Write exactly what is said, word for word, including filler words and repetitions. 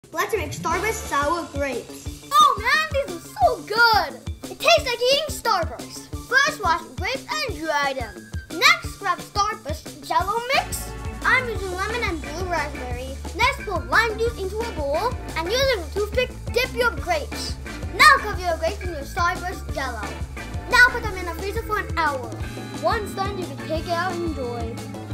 Let's make Starburst sour grapes. Oh man, these are so good! It tastes like eating Starburst. First wash the grapes and dry them. Next, grab Starburst Jello mix. I'm using lemon and blue raspberry. Next, pour lime juice into a bowl and using a toothpick, dip your grapes. Now cover your grapes in your Starburst Jello. Now put them in the freezer for an hour. Once done, you can take it out and enjoy.